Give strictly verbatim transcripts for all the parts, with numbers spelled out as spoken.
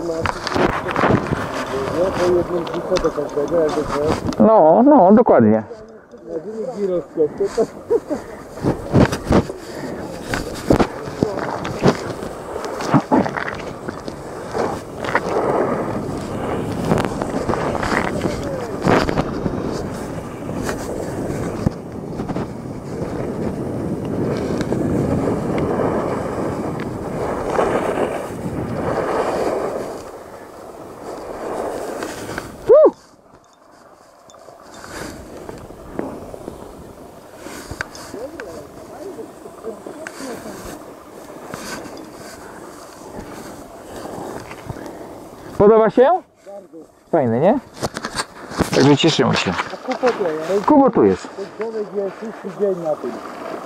No, no, dokładnie. Podoba się? Bardzo. Fajny, nie? Także cieszymy się. A kupotuje. Kubo tu jest. Człowiek jest szósty dzień na tym.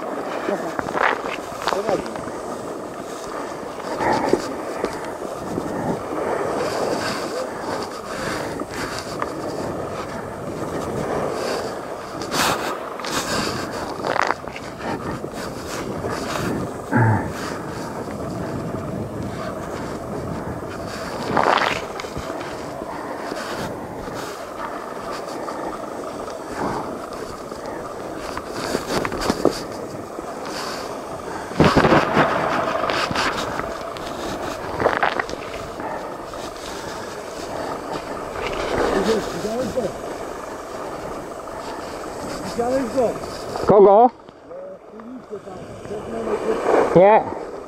Widziałeś go? Kogo? Nie.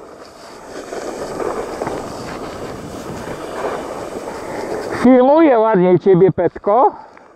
Filmuję ładnie ciebie, Petko.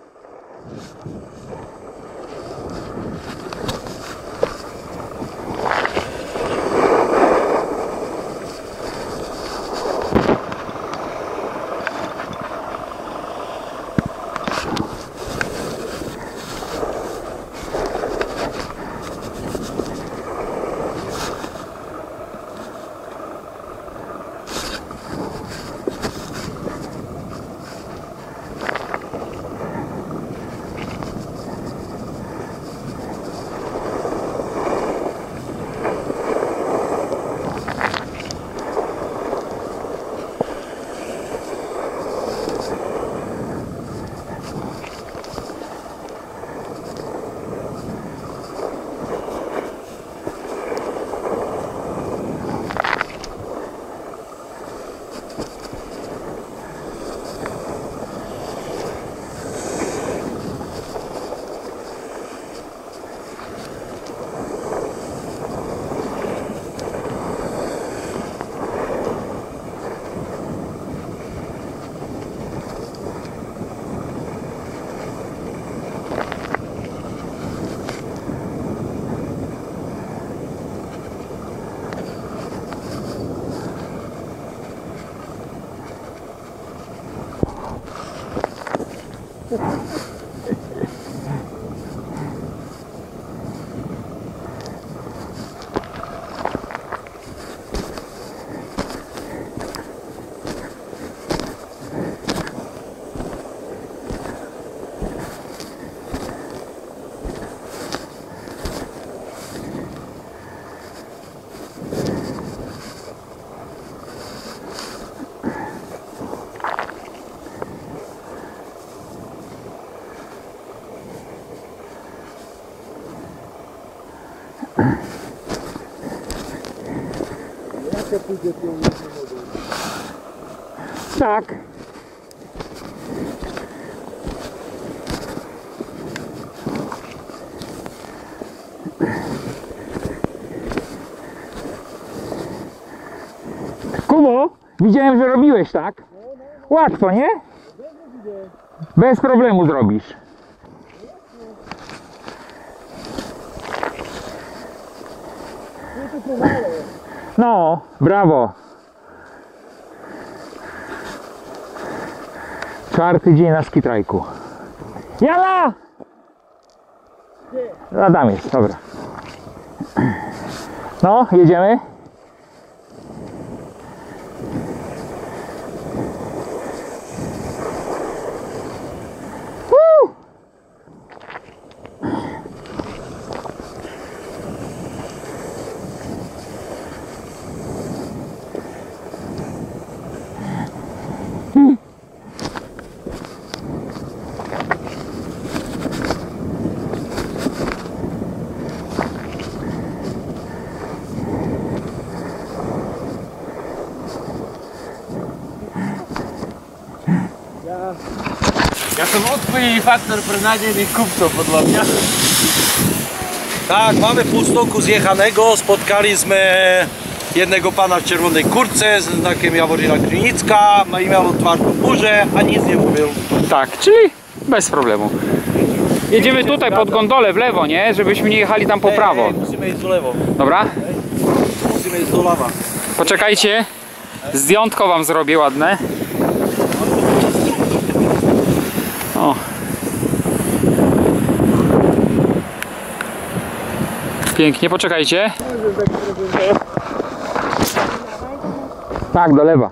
Jak pójdzie tą wodą? Tak. Kubo, widziałem, że robiłeś tak. Łatwo, nie? Bez problemu zrobisz. No, brawo. Czwarty dzień na skitrajku. Jala! Adam jest, dobra. No, jedziemy. Woo! Ja sam odpowiedni faktor beznadziejnych kupców podlognia. Tak, mamy pół stoku zjechanego, spotkaliśmy jednego pana w czerwonej kurtce z znakiem Jaworina Krynicka, i miał otwartą burzę, a nic nie mówił. Tak, czyli bez problemu. Jedziemy tutaj pod gondolę w lewo, nie? Żebyśmy nie jechali tam po prawo. Ej, ej, musimy iść do lewo, Dobra? musimy iść do lawa. Poczekajcie. Zdjątko wam zrobię ładne. O. Pięknie, poczekajcie. Tak, do lewa.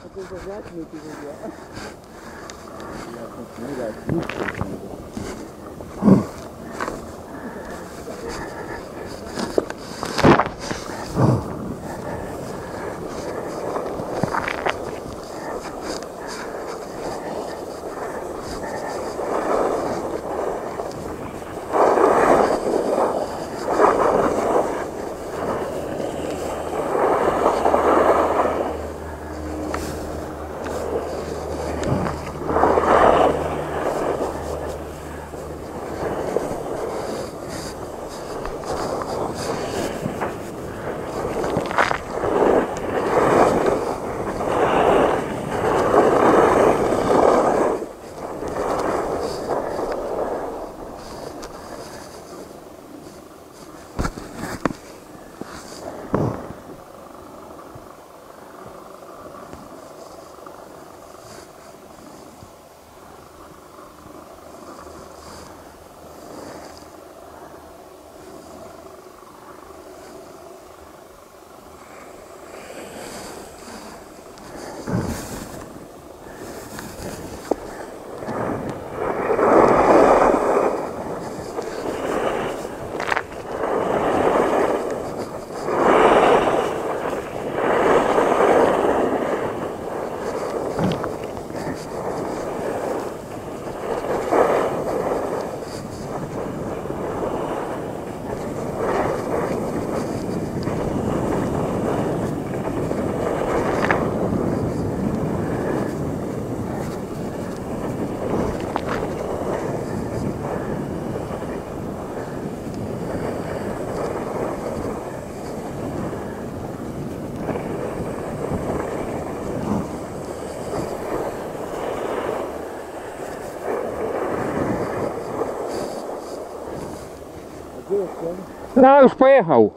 No już pojechał.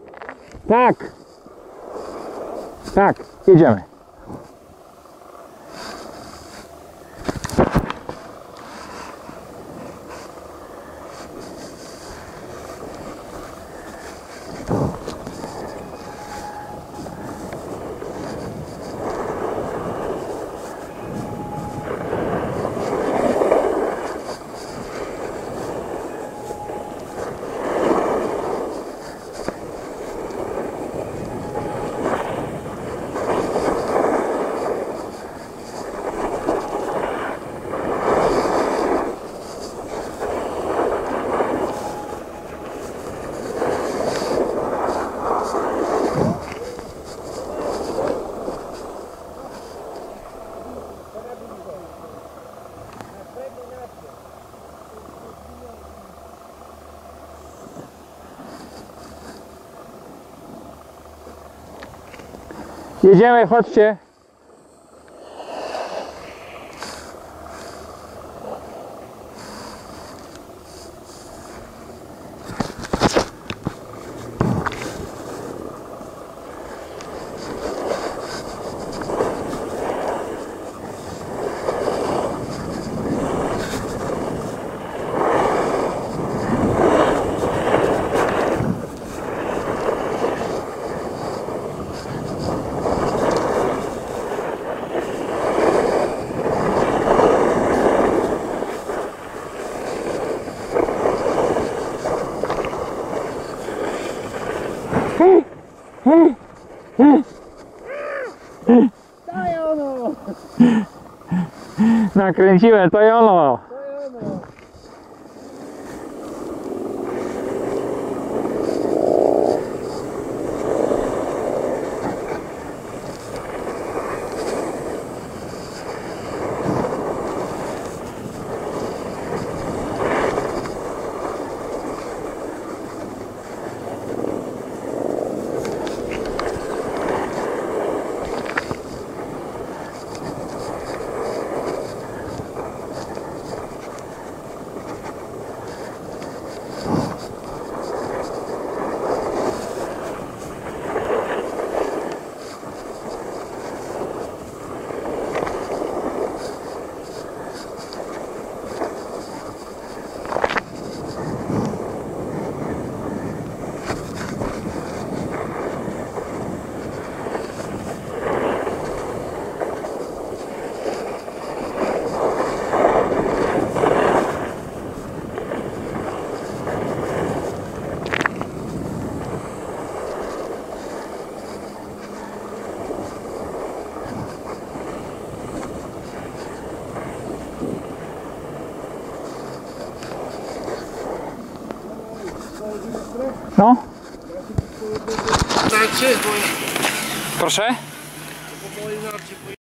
Tak. Tak, jedziemy. Jedziemy, chodźcie. Nakręciłem, to i ono. No, Znaczy, bo proszę. bo inaczej